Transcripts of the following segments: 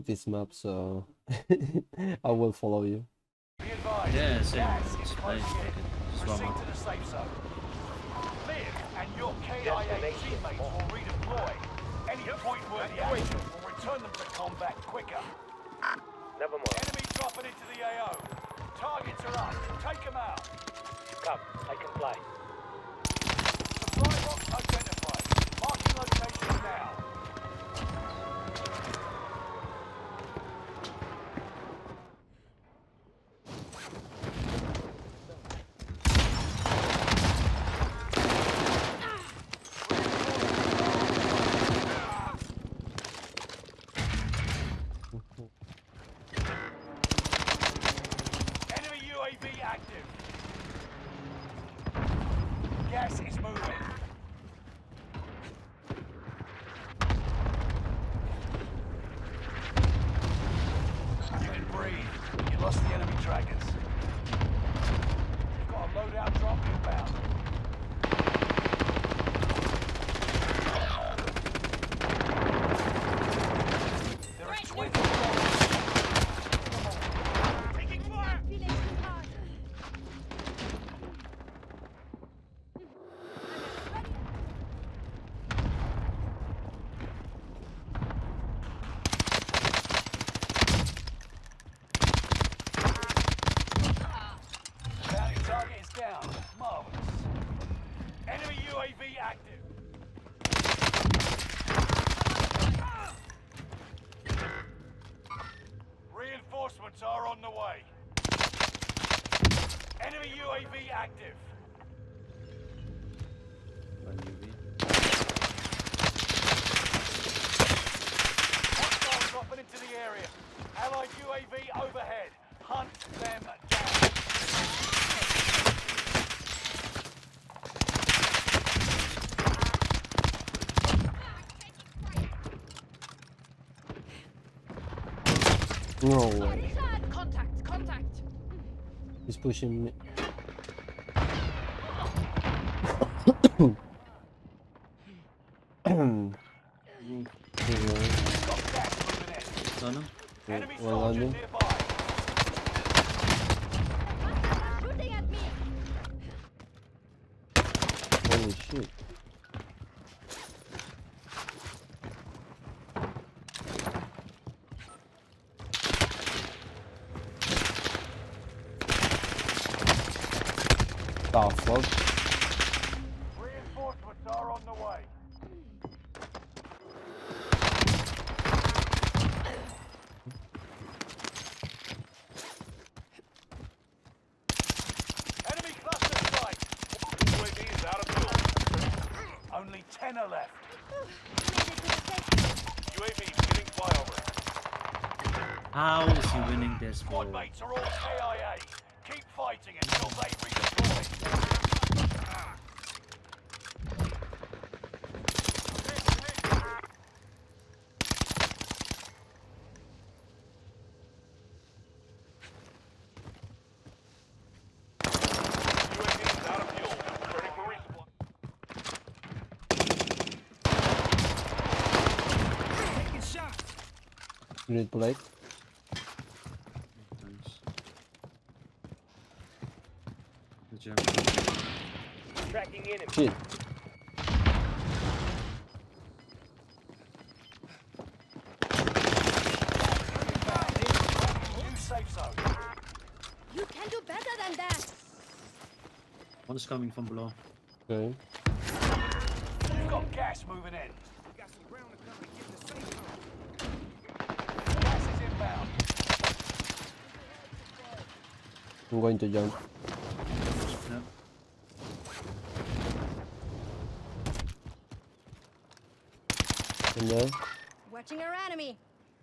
of this map, so I will follow you. Yeah, same. Just play. Just one more. Live and your KIA teammates will redeploy. Any point-worthy action will return them to combat quicker. Never more. Enemy dropping into the AO. Targets are up. Take them out. Come, I can fly. Supply box identified. Marking location now. Enemy UAV active. Gas is moving. You can breathe. You lost the enemy trackers. You've got a loadout drop inbound. There are 20 taking fire. Bounty target is down. Marvelous. Enemy UAV active. Reinforcements are on the way. Enemy UAV active. Hostiles dropping into the area. Allied UAV overhead. Hunt them down. No way. Contact. He's pushing me. Got gas moving in. Done him? Enemy Well, soldier landing. nearby. Shooting at me. Holy shit. Oh, fuck. Reinforcements are on the way. Enemy cluster strike. UAV is out of fuel. Only 10 are left. UAV getting flyover. How is he winning this Squad war? mates are all KIA. Keep fighting until they redeploy. UAV is out of fuel. Ready for resupply. Taking shots. You need plate? Thanks. Good job. Tracking enemy. Shit. New safe zone. You can do better than that. One is coming from below. Okay. You've got gas moving in. Got some ground to cover. Get in the safe zone. Gas is inbound. I'm going to jump. Yeah. In there. Watching our enemy.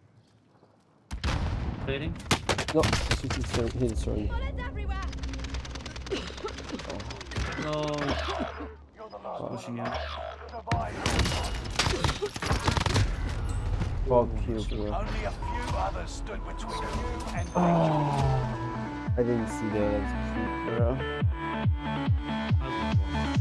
Trading. No, he's throwing. Bullets everywhere. No. You're the last one Pushing alive. out. Survive. Fuck you, bro. Only a few others stood between you and victory. I didn't see that. Bro. I'll go for it.